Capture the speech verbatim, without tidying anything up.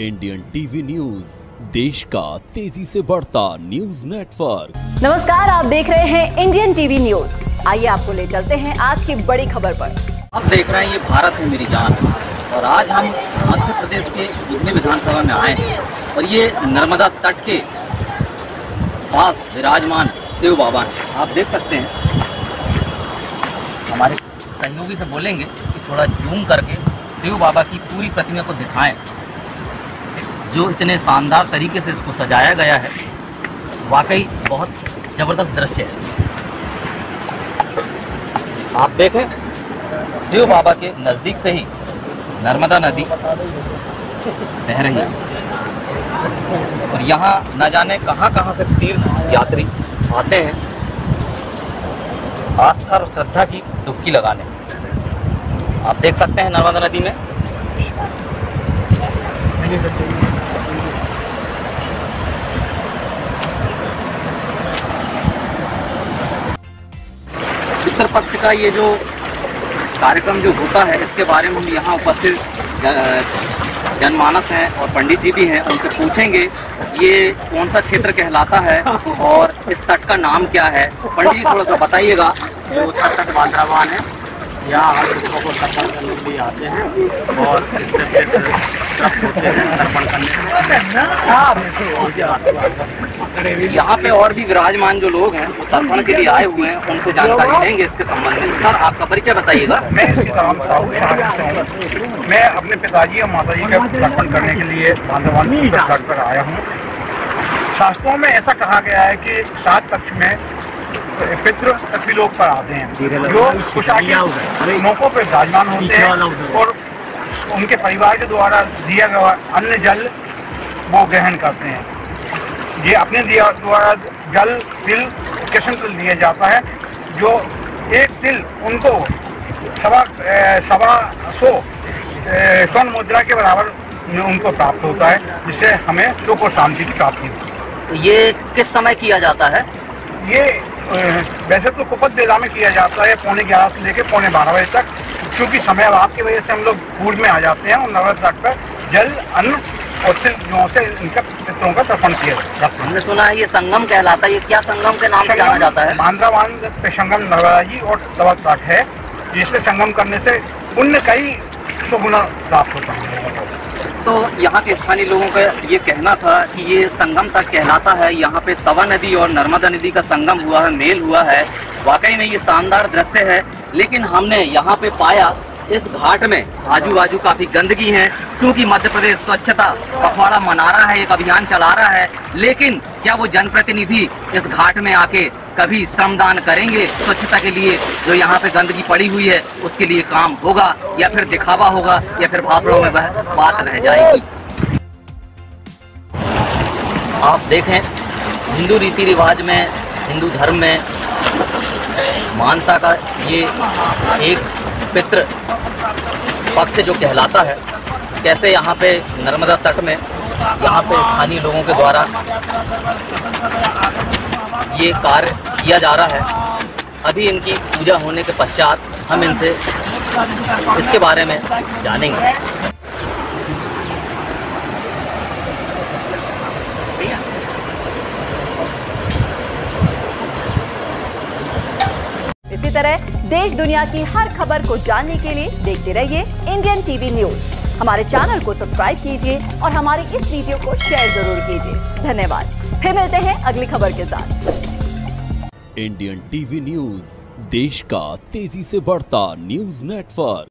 Indian TV news, देश का तेजी से बढ़ता न्यूज नेटवर्क। नमस्कार, आप देख रहे हैं इंडियन टीवी न्यूज। आइए आपको ले चलते हैं आज की बड़ी खबर पर। आप देख रहे हैं ये भारत है मेरी जान, और आज हम मध्य प्रदेश के बुधनी विधानसभा में आए हैं और ये नर्मदा तट के पास विराजमान शिव बाबा हैं। आप देख सकते हैं, हमारे सहयोगी से बोलेंगे कि थोड़ा जूम करके शिव बाबा की पूरी प्रतिमा को दिखाएं। जो इतने शानदार तरीके से इसको सजाया गया है, वाकई बहुत जबरदस्त दृश्य है। आप देखें, शिव बाबा के नज़दीक से ही नर्मदा नदी बह रही है और यहाँ न जाने कहां कहां से तीर्थ यात्री आते हैं आस्था और श्रद्धा की डुबकी लगाने। आप देख सकते हैं नर्मदा नदी में पितृ पक्ष का ये जो कार्यक्रम जो होता है, इसके बारे में हम यहाँ उपस्थित जनमानस हैं और पंडित जी भी हैं, उनसे पूछेंगे ये कौन सा क्षेत्र कहलाता है और इस तट का नाम क्या है। पंडित जी थोड़ा सा बताइएगा। जो उत्तर तट बांद्रावान है, यहाँ हम लोगों को तर्पण करने के लिए आते हैं और इससे फिर तर्प होते हैं तर्पण करने। यहाँ पे और भी विराजमान जो लोग हैं वो तर्पण के लिए आए हुए हैं, उनसे जानकारी लेंगे इसके संबंध में। सर, आपका परिचय बताइएगा। मैं सीताराम साहू से हूँ। मैं अपने पिताजी और माताजी का तर्पण करने के लिए बांद्रावान उत्तर तट पर आया हूँ। शास्त्रों में ऐसा कहा गया है कि सात पक्ष में पितृ पृथ्वीलोक पर आते हैं, जो कुशाग्र मौकों पर विराजमान होते हैं और उनके परिवार के द्वारा दिया गया अन्न जल वो ग्रहण करते हैं। ये अपने दिया द्वारा जल तिल कृष्ण तिल दिया जाता है, जो एक तिल उनको सवा सवा सौ स्वर्ण मुद्रा के बराबर उनको प्राप्त होता है, जिससे हमें सुख और शांति की प्राप्ति होती है। ये किस समय किया जाता है? ये वैसे तो कुपत बेला में किया जाता है, पौने ग्यारह से लेकर पौने बारह बजे तक, क्योंकि समय अभाव की वजह से हम लोग पूर्व में आ जाते हैं और नर्मदा तट पर जल अन्न और तिल से इनका पितरों का तर्पण किया जाता है। हमने सुना है ये संगम कहलाता है, ये क्या संगम के नाम से जाना जाता है? बांद्रावान पे संगम नर्मदा जी और तवा तट है, जिससे संगम करने से पुण्य कई सुगुना प्राप्त होता है। तो यहाँ के स्थानीय लोगों का ये कहना था कि ये संगम तट कहलाता है, यहाँ पे तवा नदी और नर्मदा नदी का संगम हुआ है, मेल हुआ है। वाकई में ये शानदार दृश्य है, लेकिन हमने यहाँ पे पाया इस घाट में आजू बाजू काफी गंदगी है, क्योंकि मध्य प्रदेश स्वच्छता पखवाड़ा मना रहा है, एक अभियान चला रहा है। लेकिन क्या वो जनप्रतिनिधि इस घाट में आके कभी श्रमदान करेंगे स्वच्छता के लिए? जो यहाँ पे गंदगी पड़ी हुई है उसके लिए काम होगा, या फिर दिखावा होगा, या फिर भाषणों में वह बात रह जाएगी? आप देखें, हिंदू रीति रिवाज में, हिंदू धर्म में मानता का ये एक पितृ पक्ष जो कहलाता है, कैसे यहाँ पे नर्मदा तट में यहाँ पे स्थानीय लोगों के द्वारा ये कार्य किया जा रहा है। अभी इनकी पूजा होने के पश्चात हम इनसे इसके बारे में जानेंगे। इसी तरह देश दुनिया की हर खबर को जानने के लिए देखते रहिए इंडियन टीवी न्यूज। हमारे चैनल को सब्सक्राइब कीजिए और हमारी इस वीडियो को शेयर जरूर कीजिए। धन्यवाद। फिर मिलते हैं अगली खबर के साथ। इंडियन टीवी न्यूज, देश का तेजी से बढ़ता न्यूज नेटवर्क।